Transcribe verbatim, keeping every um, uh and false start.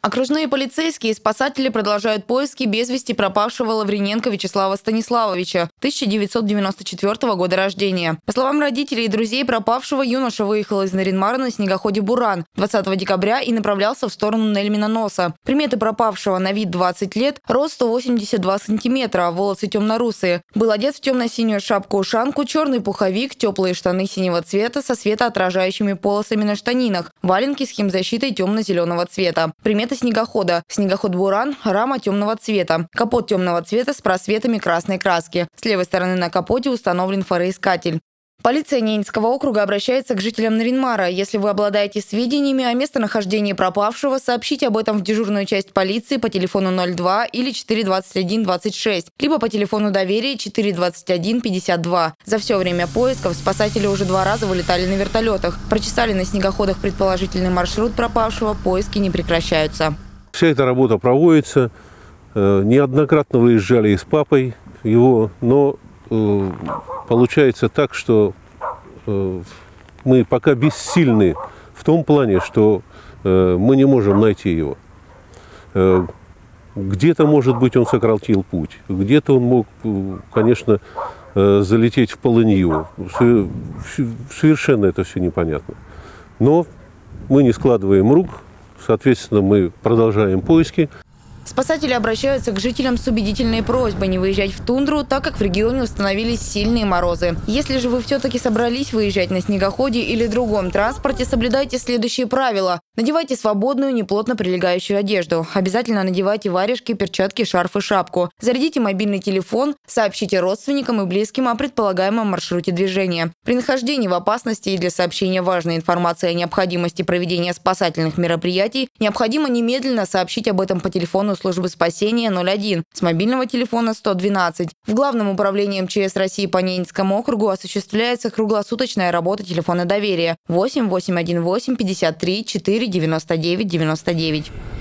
Окружные полицейские и спасатели продолжают поиски без вести пропавшего Лавриненко Вячеслава Станиславовича, тысяча девятьсот девяносто четвёртого года рождения. По словам родителей и друзей пропавшего, юноша выехал из Нарьян-Мара на снегоходе «Буран» двадцатого декабря и направлялся в сторону Нельмина-Носа. Приметы пропавшего: на вид двадцать лет, рост сто восемьдесят два сантиметра, волосы темно-русые. Был одет в темно-синюю шапку-ушанку, черный пуховик, теплые штаны синего цвета со светоотражающими полосами на штанинах, валенки с химзащитой темно-зеленого цвета. Приметы снегохода: снегоход «Буран», рама темного цвета, капот темного цвета с просветами красной краски. С левой стороны на капоте установлен фароискатель. Полиция Ненецкого округа обращается к жителям Нарьян-Мара. Если вы обладаете сведениями о местонахождении пропавшего, сообщите об этом в дежурную часть полиции по телефону ноль два или четыре двадцать один двадцать шесть, либо по телефону доверия четыре двадцать один пятьдесят два. За все время поисков спасатели уже два раза вылетали на вертолетах. Прочесали на снегоходах предположительный маршрут пропавшего, поиски не прекращаются. Вся эта работа проводится. Неоднократно выезжали и с папой его, но получается так, что мы пока бессильны в том плане, что мы не можем найти его. Где-то, может быть, он сократил путь, где-то он мог, конечно, залететь в полынью. Совершенно это все непонятно. Но мы не складываем рук, соответственно, мы продолжаем поиски. Спасатели обращаются к жителям с убедительной просьбой не выезжать в тундру, так как в регионе установились сильные морозы. Если же вы все-таки собрались выезжать на снегоходе или другом транспорте, соблюдайте следующие правила. Надевайте свободную, неплотно прилегающую одежду. Обязательно надевайте варежки, перчатки, шарф и шапку. Зарядите мобильный телефон, сообщите родственникам и близким о предполагаемом маршруте движения. При нахождении в опасности и для сообщения важной информации о необходимости проведения спасательных мероприятий необходимо немедленно сообщить об этом по телефону службы спасения ноль один, с мобильного телефона сто двенадцать. В Главном управлении эм че эс России по Ненецкому округу осуществляется круглосуточная работа телефона доверия восемь восемь один восемь пятьдесят три четыре девяносто девять девяносто девять.